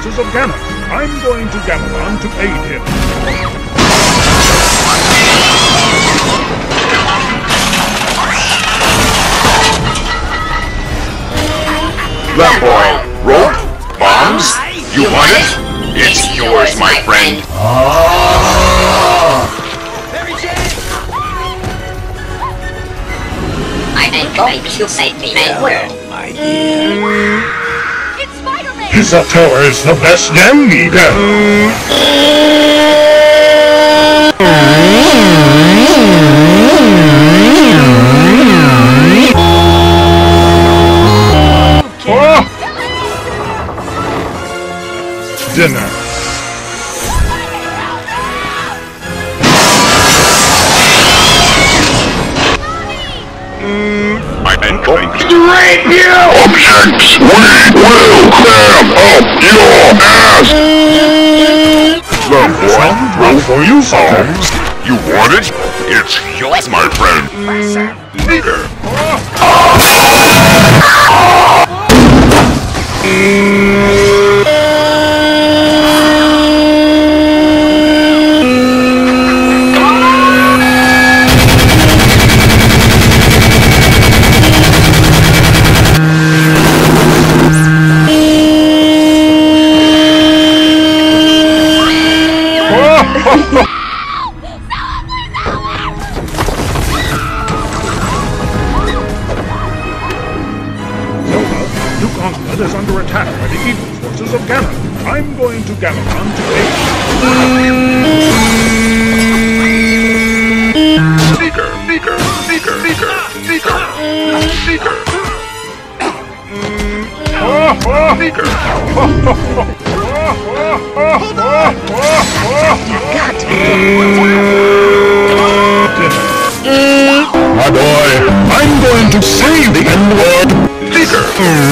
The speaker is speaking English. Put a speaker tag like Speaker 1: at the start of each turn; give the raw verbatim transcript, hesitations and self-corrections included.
Speaker 1: forces of Ganon. I'm going to Gamelon to aid him.
Speaker 2: That boy, rope, bombs, you want it? It's yours, my friend.
Speaker 3: I am going to save me, man.
Speaker 4: My dear.
Speaker 3: It's Spider-Man!
Speaker 1: Pizza Tower is the best yam eater. Oh! Dinner.
Speaker 2: I'm going to rape you! Objects, we will cram up your ass! The what?
Speaker 1: Roll for you,
Speaker 2: Bombs? You want it? It's yours, my friend. Nigger.
Speaker 1: is under attack by the evil forces of Ganon. I'm going to Gamelon to aid.
Speaker 2: Seeker, Seeker, Seeker, Seeker, Seeker, Seeker. Seeker.
Speaker 3: You've got to be
Speaker 1: My boy, I'm going to save the N-word.
Speaker 2: Seeker.